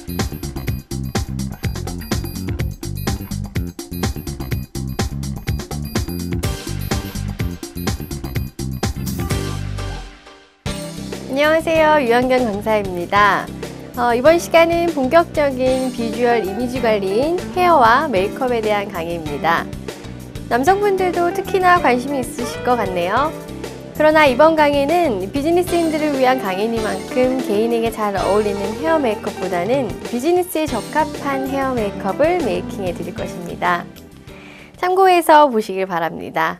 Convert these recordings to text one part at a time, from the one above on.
안녕하세요. 유한경 강사입니다. 이번 시간은 본격적인 비주얼 이미지 관리인 헤어와 메이크업에 대한 강의입니다. 남성분들도 특히나 관심이 있으실 것 같네요. 그러나 이번 강의는 비즈니스인들을 위한 강의니만큼 개인에게 잘 어울리는 헤어 메이크업보다는 비즈니스에 적합한 헤어 메이크업을 메이킹해 드릴 것입니다. 참고해서 보시길 바랍니다.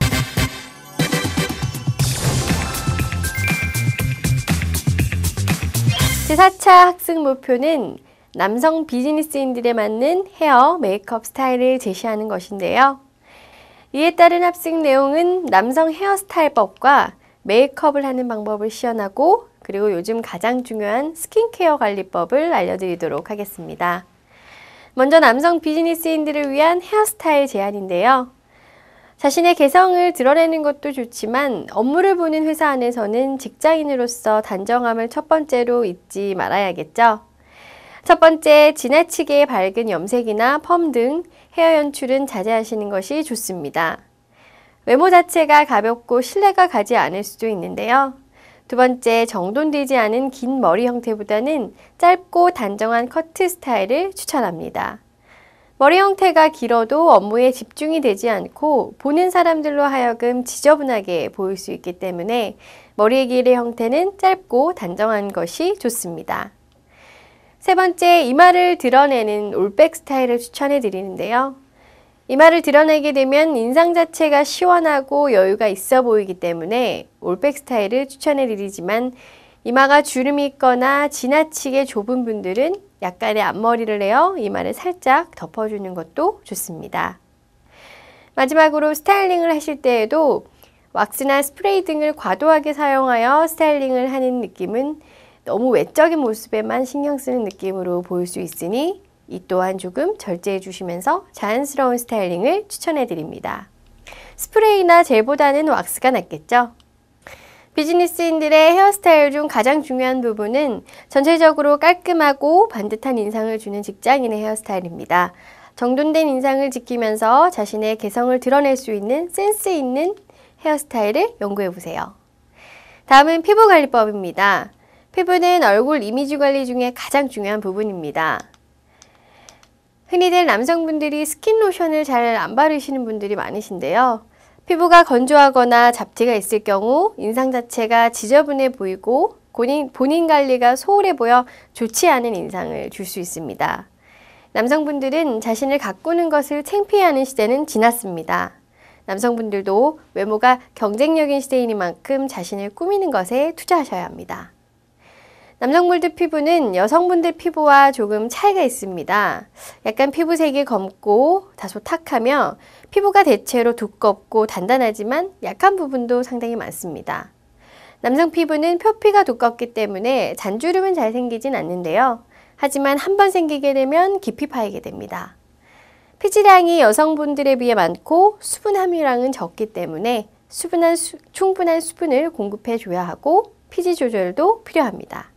제4차 학습 목표는 남성 비즈니스인들에 맞는 헤어 메이크업 스타일을 제시하는 것인데요. 이에 따른 학습 내용은 남성 헤어스타일법과 메이크업을 하는 방법을 시연하고, 그리고 요즘 가장 중요한 스킨케어 관리법을 알려드리도록 하겠습니다. 먼저 남성 비즈니스인들을 위한 헤어스타일 제안인데요. 자신의 개성을 드러내는 것도 좋지만 업무를 보는 회사 안에서는 직장인으로서 단정함을 첫 번째로 잊지 말아야겠죠. 첫 번째, 지나치게 밝은 염색이나 펌 등 헤어 연출은 자제하시는 것이 좋습니다. 외모 자체가 가볍고 신뢰가 가지 않을 수도 있는데요. 두 번째, 정돈되지 않은 긴 머리 형태보다는 짧고 단정한 커트 스타일을 추천합니다. 머리 형태가 길어도 업무에 집중이 되지 않고 보는 사람들로 하여금 지저분하게 보일 수 있기 때문에 머리의 길의 형태는 짧고 단정한 것이 좋습니다. 세 번째, 이마를 드러내는 올백 스타일을 추천해 드리는데요. 이마를 드러내게 되면 인상 자체가 시원하고 여유가 있어 보이기 때문에 올백 스타일을 추천해 드리지만, 이마가 주름이 있거나 지나치게 좁은 분들은 약간의 앞머리를 내어 이마를 살짝 덮어주는 것도 좋습니다. 마지막으로 스타일링을 하실 때에도 왁스나 스프레이 등을 과도하게 사용하여 스타일링을 하는 느낌은 너무 외적인 모습에만 신경 쓰는 느낌으로 보일 수 있으니 이 또한 조금 절제해 주시면서 자연스러운 스타일링을 추천해 드립니다. 스프레이나 젤보다는 왁스가 낫겠죠? 비즈니스인들의 헤어스타일 중 가장 중요한 부분은 전체적으로 깔끔하고 반듯한 인상을 주는 직장인의 헤어스타일입니다. 정돈된 인상을 지키면서 자신의 개성을 드러낼 수 있는 센스 있는 헤어스타일을 연구해보세요. 다음은 피부관리법입니다. 피부는 얼굴 이미지 관리 중에 가장 중요한 부분입니다. 흔히들 남성분들이 스킨로션을 잘 안 바르시는 분들이 많으신데요. 피부가 건조하거나 잡티가 있을 경우 인상 자체가 지저분해 보이고 본인 관리가 소홀해 보여 좋지 않은 인상을 줄 수 있습니다. 남성분들은 자신을 가꾸는 것을 창피해하는 시대는 지났습니다. 남성분들도 외모가 경쟁력인 시대이니만큼 자신을 꾸미는 것에 투자하셔야 합니다. 남성분들 피부는 여성분들 피부와 조금 차이가 있습니다. 약간 피부색이 검고 다소 탁하며 피부가 대체로 두껍고 단단하지만 약한 부분도 상당히 많습니다. 남성 피부는 표피가 두껍기 때문에 잔주름은 잘 생기진 않는데요. 하지만 한번 생기게 되면 깊이 파이게 됩니다. 피지량이 여성분들에 비해 많고 수분 함유량은 적기 때문에 충분한 수분을 공급해 줘야 하고 피지 조절도 필요합니다.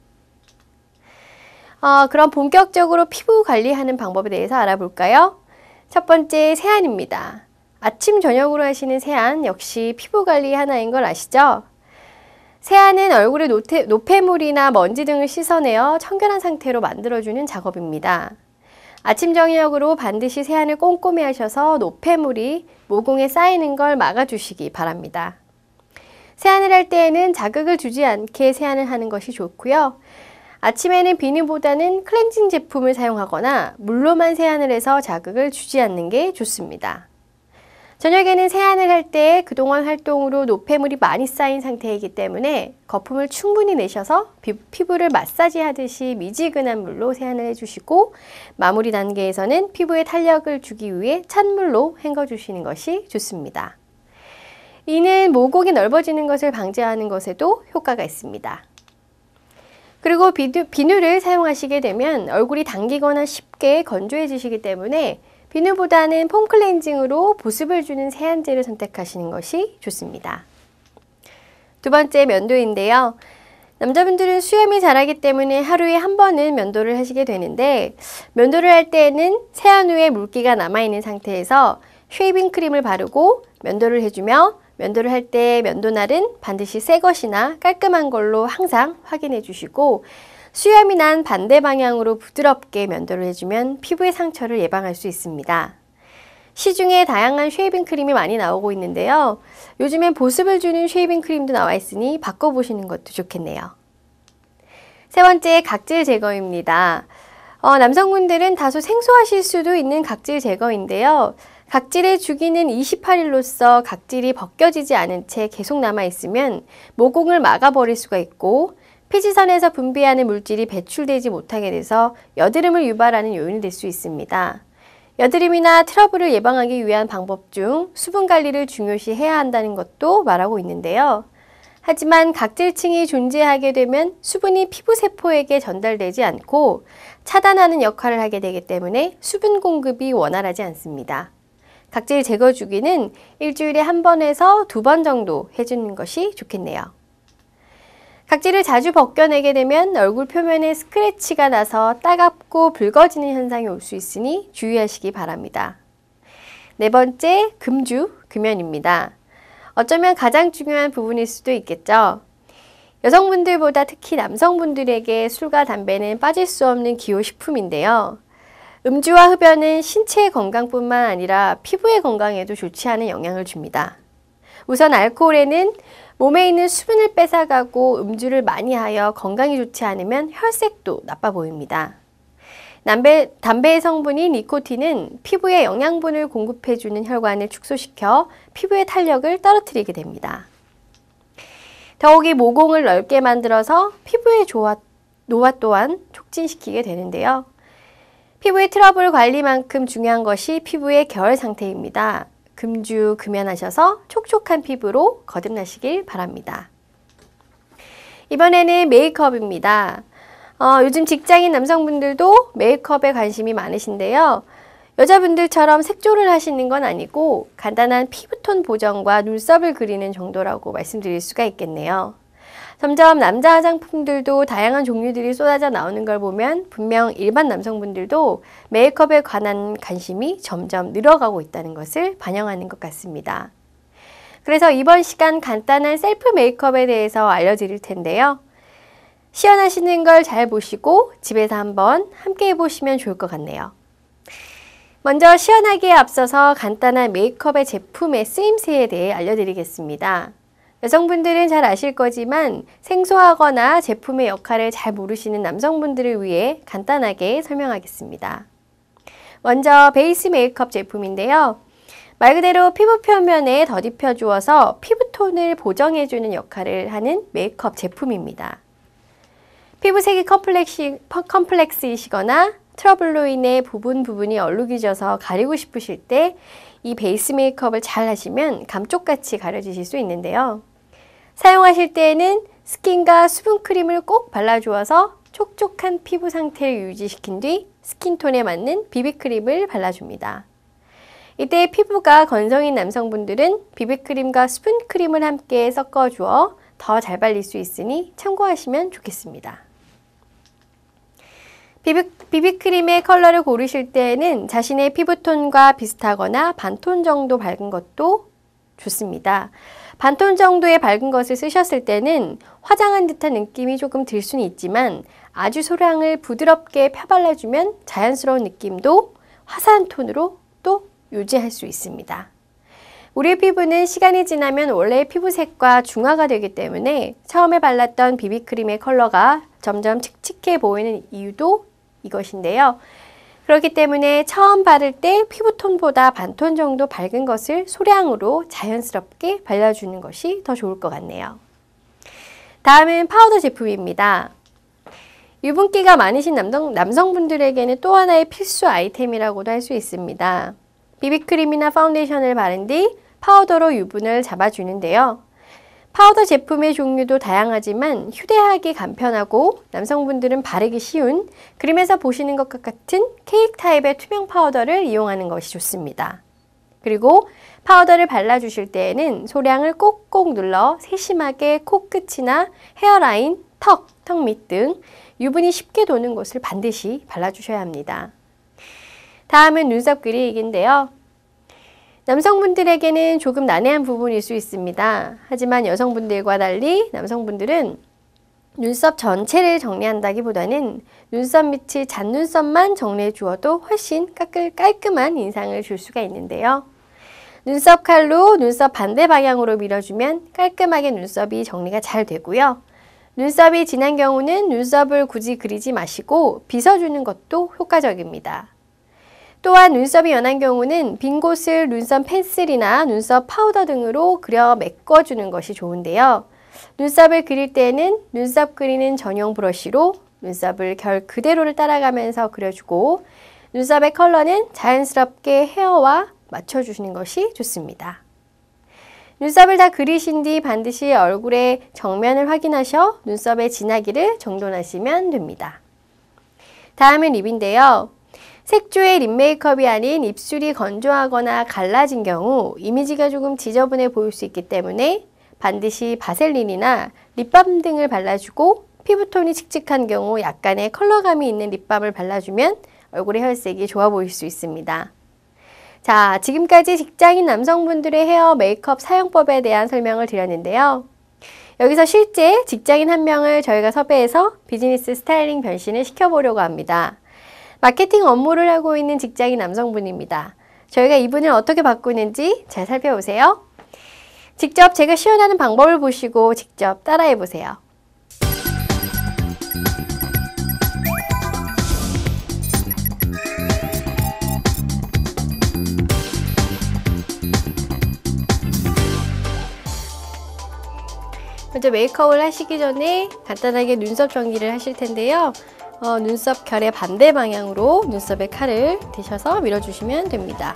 그럼 본격적으로 피부 관리하는 방법에 대해서 알아볼까요? 첫 번째, 세안입니다. 아침, 저녁으로 하시는 세안 역시 피부 관리 하나인 걸 아시죠? 세안은 얼굴의 노폐물이나 먼지 등을 씻어내어 청결한 상태로 만들어주는 작업입니다. 아침, 저녁으로 반드시 세안을 꼼꼼히 하셔서 노폐물이 모공에 쌓이는 걸 막아주시기 바랍니다. 세안을 할 때에는 자극을 주지 않게 세안을 하는 것이 좋고요. 아침에는 비누보다는 클렌징 제품을 사용하거나 물로만 세안을 해서 자극을 주지 않는 게 좋습니다. 저녁에는 세안을 할 때 그동안 활동으로 노폐물이 많이 쌓인 상태이기 때문에 거품을 충분히 내셔서 피부를 마사지 하듯이 미지근한 물로 세안을 해주시고, 마무리 단계에서는 피부에 탄력을 주기 위해 찬물로 헹궈주시는 것이 좋습니다. 이는 모공이 넓어지는 것을 방지하는 것에도 효과가 있습니다. 그리고 비누를 사용하시게 되면 얼굴이 당기거나 쉽게 건조해지시기 때문에 비누보다는 폼 클렌징으로 보습을 주는 세안제를 선택하시는 것이 좋습니다. 두 번째, 면도인데요. 남자분들은 수염이 자라기 때문에 하루에 한 번은 면도를 하시게 되는데 면도를 할 때에는 세안 후에 물기가 남아있는 상태에서 쉐이빙 크림을 바르고 면도를 해주며 면도를 할 때 면도날은 반드시 새 것이나 깔끔한 걸로 항상 확인해 주시고 수염이 난 반대 방향으로 부드럽게 면도를 해주면 피부의 상처를 예방할 수 있습니다. 시중에 다양한 쉐이빙 크림이 많이 나오고 있는데요. 요즘엔 보습을 주는 쉐이빙 크림도 나와 있으니 바꿔보시는 것도 좋겠네요. 세 번째, 각질 제거입니다. 남성분들은 다소 생소하실 수도 있는 각질 제거인데요. 각질의 주기는 28일로서 각질이 벗겨지지 않은 채 계속 남아있으면 모공을 막아버릴 수가 있고 피지선에서 분비하는 물질이 배출되지 못하게 돼서 여드름을 유발하는 요인이 될 수 있습니다. 여드름이나 트러블을 예방하기 위한 방법 중 수분 관리를 중요시 해야 한다는 것도 말하고 있는데요. 하지만 각질층이 존재하게 되면 수분이 피부세포에게 전달되지 않고 차단하는 역할을 하게 되기 때문에 수분 공급이 원활하지 않습니다. 각질 제거 주기는 일주일에 1번에서 2번 정도 해주는 것이 좋겠네요. 각질을 자주 벗겨내게 되면 얼굴 표면에 스크래치가 나서 따갑고 붉어지는 현상이 올 수 있으니 주의하시기 바랍니다. 네 번째, 금주, 금연입니다. 어쩌면 가장 중요한 부분일 수도 있겠죠. 여성분들보다 특히 남성분들에게 술과 담배는 빠질 수 없는 기호식품인데요. 음주와 흡연은 신체의 건강뿐만 아니라 피부의 건강에도 좋지 않은 영향을 줍니다. 우선 알코올에는 몸에 있는 수분을 뺏어가고 음주를 많이 하여 건강이 좋지 않으면 혈색도 나빠 보입니다. 담배의 성분인 니코틴은 피부에 영양분을 공급해주는 혈관을 축소시켜 피부의 탄력을 떨어뜨리게 됩니다. 더욱이 모공을 넓게 만들어서 피부의 노화 또한 촉진시키게 되는데요. 피부의 트러블 관리만큼 중요한 것이 피부의 결 상태입니다. 금주, 금연하셔서 촉촉한 피부로 거듭나시길 바랍니다. 이번에는 메이크업입니다. 요즘 직장인 남성분들도 메이크업에 관심이 많으신데요. 여자분들처럼 색조를 하시는 건 아니고 간단한 피부톤 보정과 눈썹을 그리는 정도라고 말씀드릴 수가 있겠네요. 점점 남자 화장품들도 다양한 종류들이 쏟아져 나오는 걸 보면 분명 일반 남성분들도 메이크업에 관한 관심이 점점 늘어가고 있다는 것을 반영하는 것 같습니다. 그래서 이번 시간 간단한 셀프 메이크업에 대해서 알려드릴 텐데요. 시연하시는 걸 잘 보시고 집에서 한번 함께 해보시면 좋을 것 같네요. 먼저 시연하기에 앞서서 간단한 메이크업의 제품의 쓰임새에 대해 알려드리겠습니다. 여성분들은 잘 아실 거지만 생소하거나 제품의 역할을 잘 모르시는 남성분들을 위해 간단하게 설명하겠습니다. 먼저 베이스 메이크업 제품인데요. 말 그대로 피부 표면에 덧입혀 주어서 피부톤을 보정해주는 역할을 하는 메이크업 제품입니다. 피부색이 컴플렉스이시거나 트러블로 인해 부분이 얼룩이 져서 가리고 싶으실 때 이 베이스 메이크업을 잘 하시면 감쪽같이 가려지실 수 있는데요. 사용하실 때에는 스킨과 수분크림을 꼭 발라주어서 촉촉한 피부 상태를 유지시킨 뒤 스킨톤에 맞는 비비크림을 발라줍니다. 이때 피부가 건성인 남성분들은 비비크림과 수분크림을 함께 섞어주어 더 잘 발릴 수 있으니 참고하시면 좋겠습니다. 비비크림의 컬러를 고르실 때에는 자신의 피부톤과 비슷하거나 반톤 정도 밝은 것도 좋습니다. 반톤 정도의 밝은 것을 쓰셨을 때는 화장한 듯한 느낌이 조금 들 수는 있지만 아주 소량을 부드럽게 펴발라주면 자연스러운 느낌도 화사한 톤으로 또 유지할 수 있습니다. 우리의 피부는 시간이 지나면 원래의 피부색과 중화가 되기 때문에 처음에 발랐던 비비크림의 컬러가 점점 칙칙해 보이는 이유도 이것인데요. 그렇기 때문에 처음 바를 때 피부톤보다 반톤 정도 밝은 것을 소량으로 자연스럽게 발라주는 것이 더 좋을 것 같네요. 다음은 파우더 제품입니다. 유분기가 많으신 남성분들에게는 또 하나의 필수 아이템이라고도 할 수 있습니다. 비비크림이나 파운데이션을 바른 뒤 파우더로 유분을 잡아주는데요. 파우더 제품의 종류도 다양하지만 휴대하기 간편하고 남성분들은 바르기 쉬운 그림에서 보시는 것과 같은 케이크 타입의 투명 파우더를 이용하는 것이 좋습니다. 그리고 파우더를 발라주실 때에는 소량을 꼭꼭 눌러 세심하게 코끝이나 헤어라인 턱 밑 등 유분이 쉽게 도는 곳을 반드시 발라주셔야 합니다. 다음은 눈썹 그리기인데요. 남성분들에게는 조금 난해한 부분일 수 있습니다. 하지만 여성분들과 달리 남성분들은 눈썹 전체를 정리한다기보다는 눈썹 밑을 잔눈썹만 정리해 주어도 훨씬 깔끔한 인상을 줄 수가 있는데요. 눈썹 칼로 눈썹 반대 방향으로 밀어주면 깔끔하게 눈썹이 정리가 잘 되고요. 눈썹이 진한 경우는 눈썹을 굳이 그리지 마시고 빗어주는 것도 효과적입니다. 또한 눈썹이 연한 경우는 빈 곳을 눈썹 펜슬이나 눈썹 파우더 등으로 그려 메꿔주는 것이 좋은데요. 눈썹을 그릴 때는 눈썹 그리는 전용 브러쉬로 눈썹을 결 그대로를 따라가면서 그려주고 눈썹의 컬러는 자연스럽게 헤어와 맞춰주시는 것이 좋습니다. 눈썹을 다 그리신 뒤 반드시 얼굴의 정면을 확인하셔 눈썹의 진하기를 정돈하시면 됩니다. 다음은 립인데요. 색조의 립 메이크업이 아닌 입술이 건조하거나 갈라진 경우 이미지가 조금 지저분해 보일 수 있기 때문에 반드시 바셀린이나 립밤 등을 발라주고 피부톤이 칙칙한 경우 약간의 컬러감이 있는 립밤을 발라주면 얼굴의 혈색이 좋아 보일 수 있습니다. 자, 지금까지 직장인 남성분들의 헤어 메이크업 사용법에 대한 설명을 드렸는데요. 여기서 실제 직장인 한 명을 저희가 섭외해서 비즈니스 스타일링 변신을 시켜보려고 합니다. 마케팅 업무를 하고 있는 직장인 남성분입니다. 저희가 이분을 어떻게 바꾸는지 잘 살펴보세요. 직접 제가 시연하는 방법을 보시고 직접 따라해 보세요. 먼저 메이크업을 하시기 전에 간단하게 눈썹 정리를 하실 텐데요. 눈썹 결의 반대 방향으로 눈썹에 칼을 대셔서 밀어주시면 됩니다.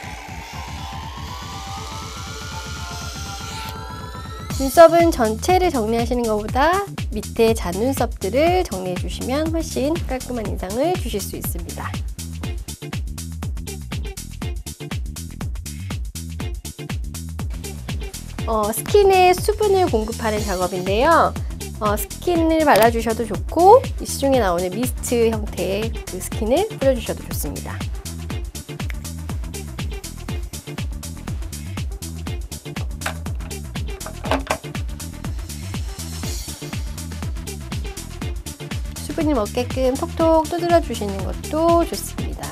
눈썹은 전체를 정리하시는 것보다 밑에 잔눈썹들을 정리해 주시면 훨씬 깔끔한 인상을 주실 수 있습니다. 스킨에 수분을 공급하는 작업인데요. 스킨을 발라주셔도 좋고 시중에 나오는 미스트 형태의 그 스킨을 뿌려주셔도 좋습니다. 수분이 먹게끔 톡톡 두드려 주시는 것도 좋습니다.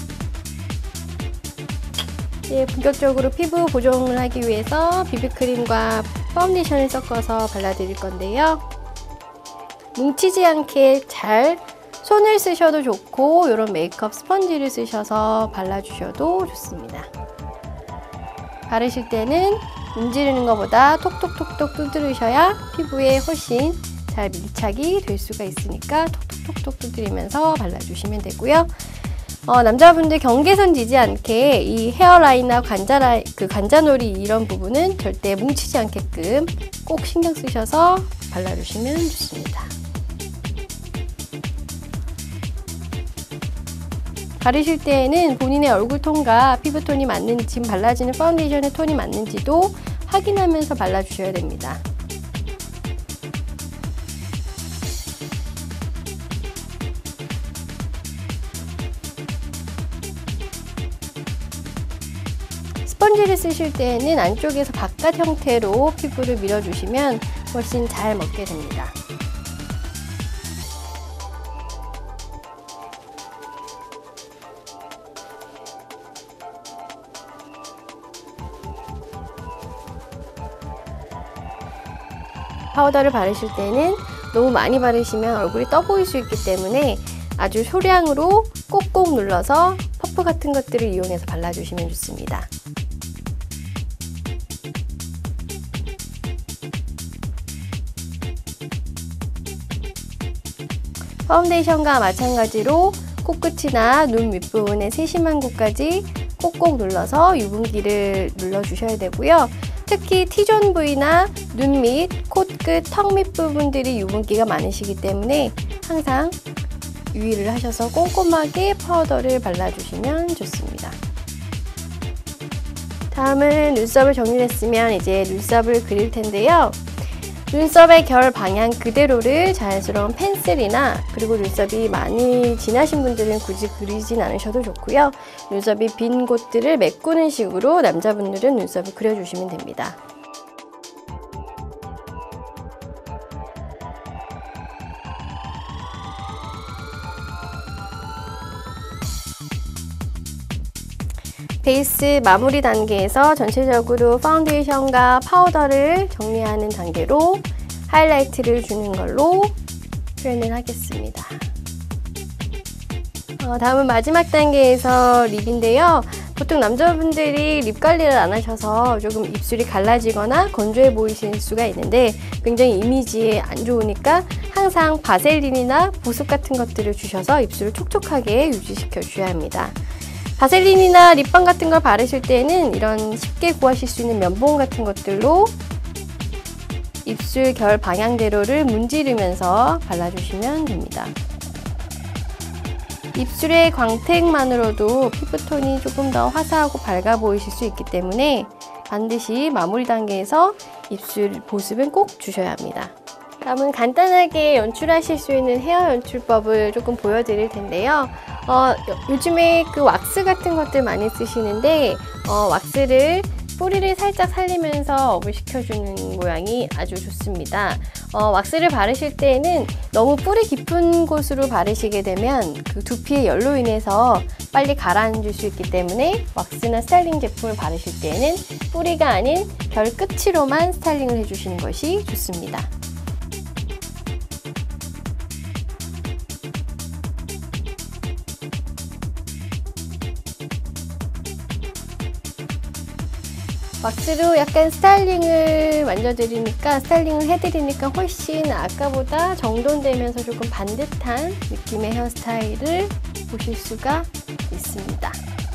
이제 본격적으로 피부 보정을 하기 위해서 비비크림과 파운데이션을 섞어서 발라드릴 건데요. 뭉치지 않게 잘 손을 쓰셔도 좋고 이런 메이크업 스펀지를 쓰셔서 발라주셔도 좋습니다. 바르실 때는 문지르는 것보다 톡톡톡톡 두드리셔야 피부에 훨씬 잘 밀착이 될 수가 있으니까 톡톡톡톡 두드리면서 발라주시면 되고요. 남자분들 경계선 지지 않게 이 헤어라인이나 관자놀이 이런 부분은 절대 뭉치지 않게끔 꼭 신경 쓰셔서 발라주시면 좋습니다. 바르실 때에는 본인의 얼굴톤과 피부톤이 맞는지, 지금 발라지는 파운데이션의 톤이 맞는지도 확인하면서 발라주셔야 됩니다. 스펀지를 쓰실 때에는 안쪽에서 바깥 형태로 피부를 밀어주시면 훨씬 잘 먹게 됩니다. 파우더를 바르실 때는 너무 많이 바르시면 얼굴이 떠 보일 수 있기 때문에 아주 소량으로 꼭꼭 눌러서 퍼프 같은 것들을 이용해서 발라주시면 좋습니다. 파운데이션과 마찬가지로 코끝이나 눈 윗부분의 세심한 곳까지 꼭꼭 눌러서 유분기를 눌러주셔야 되고요. 특히 T존 부위나 눈 밑, 코끝, 턱 밑 부분들이 유분기가 많으시기 때문에 항상 유의를 하셔서 꼼꼼하게 파우더를 발라주시면 좋습니다. 다음은 눈썹을 정리했으면 이제 눈썹을 그릴 텐데요. 눈썹의 결 방향 그대로를 자연스러운 펜슬이나, 그리고 눈썹이 많이 진하신 분들은 굳이 그리진 않으셔도 좋고요. 눈썹이 빈 곳들을 메꾸는 식으로 남자분들은 눈썹을 그려주시면 됩니다. 베이스 마무리 단계에서 전체적으로 파운데이션과 파우더를 정리하는 단계로 하이라이트를 주는 걸로 표현을 하겠습니다. 다음은 마지막 단계에서 립인데요. 보통 남자분들이 립 관리를 안 하셔서 조금 입술이 갈라지거나 건조해 보이실 수가 있는데, 굉장히 이미지에 안 좋으니까 항상 바셀린이나 보습 같은 것들을 주셔서 입술을 촉촉하게 유지시켜 주셔야 합니다. 바셀린이나 립밤 같은 걸 바르실 때는 이런 쉽게 구하실 수 있는 면봉 같은 것들로 입술 결 방향대로를 문지르면서 발라주시면 됩니다. 입술의 광택만으로도 피부톤이 조금 더 화사하고 밝아 보이실 수 있기 때문에 반드시 마무리 단계에서 입술 보습은 꼭 주셔야 합니다. 다음은 간단하게 연출하실 수 있는 헤어 연출법을 조금 보여드릴 텐데요. 요즘에 그 왁스 같은 것들 많이 쓰시는데, 왁스를 뿌리를 살짝 살리면서 업을 시켜주는 모양이 아주 좋습니다. 왁스를 바르실 때에는 너무 뿌리 깊은 곳으로 바르시게 되면 그 두피의 열로 인해서 빨리 가라앉을 수 있기 때문에 왁스나 스타일링 제품을 바르실 때에는 뿌리가 아닌 결 끝으로만 스타일링을 해주시는 것이 좋습니다. 왁스로 약간 스타일링을 해드리니까 훨씬 아까보다 정돈되면서 조금 반듯한 느낌의 헤어스타일을 보실 수가 있습니다.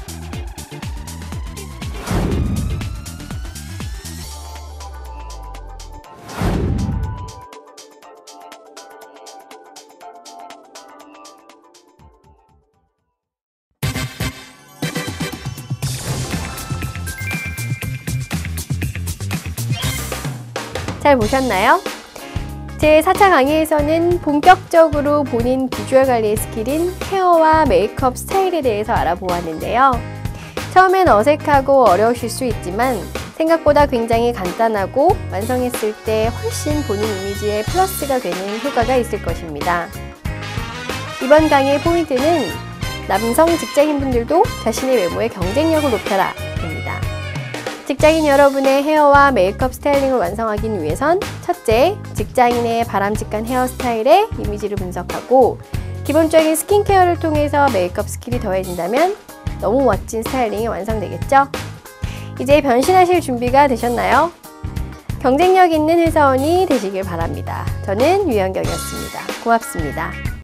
잘 보셨나요? 제 4차 강의에서는 본격적으로 본인 비주얼 관리의 스킬인 헤어와 메이크업 스타일에 대해서 알아보았는데요. 처음엔 어색하고 어려우실 수 있지만 생각보다 굉장히 간단하고 완성했을 때 훨씬 본인 이미지에 플러스가 되는 효과가 있을 것입니다. 이번 강의의 포인트는 남성 직장인분들도 자신의 외모의 경쟁력을 높여라 입니다. 직장인 여러분의 헤어와 메이크업 스타일링을 완성하기 위해선 첫째, 직장인의 바람직한 헤어스타일의 이미지를 분석하고 기본적인 스킨케어를 통해서 메이크업 스킬이 더해진다면 너무 멋진 스타일링이 완성되겠죠? 이제 변신하실 준비가 되셨나요? 경쟁력 있는 회사원이 되시길 바랍니다. 저는 유연경이었습니다. 고맙습니다.